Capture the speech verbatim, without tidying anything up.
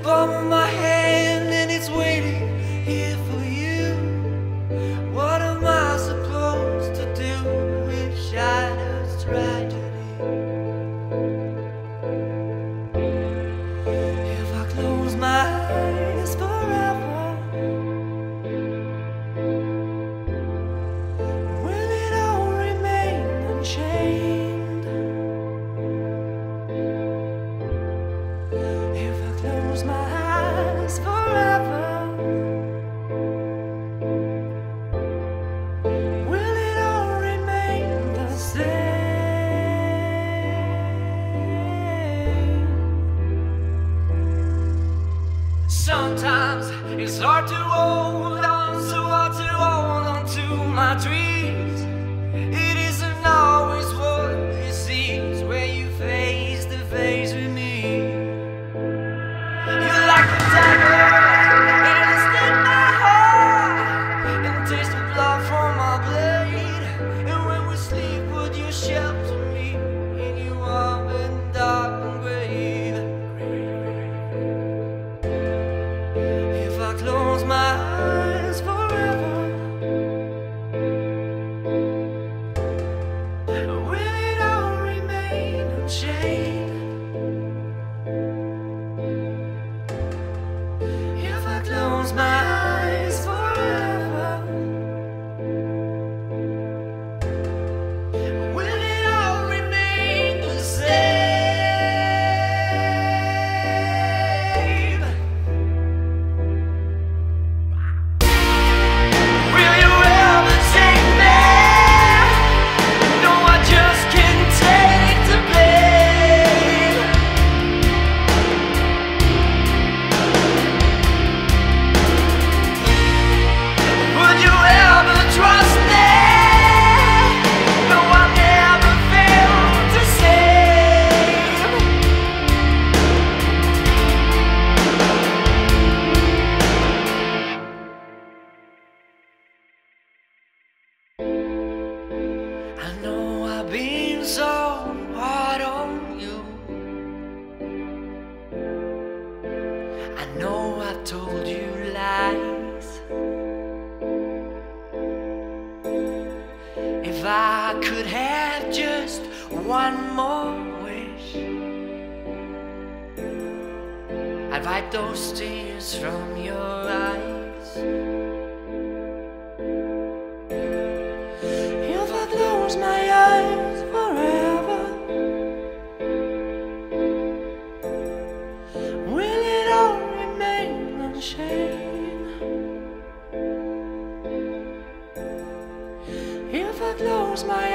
palm of my hand and it's waiting here for you. What am I supposed to do with shattered tragedy? If I close my eyes forever, will it all remain unchained? If I close my eyes forever, will it all remain the same? Sometimes it's hard to hold on, so hard to hold on to my dreams. It isn't always what it seems when you face to face with me. You're like a dagger, and it's in my heart, and taste the blood from my blade. And when we sleep, would you shelter me in your warm and dark grave? If I close my eyes forever, will it all remain unchanged? If I close my eyes forever, will it all remain the same? Will you ever take me? No, I just can't take the blame. Would you ever trust me? No, I never felt the same. I know I've been so hard on you. I know I've told you lies. If I could have just one more wish, I'd wipe those tears from your eyes. If I close my eyes forever, will it all remain unchanged? If I close my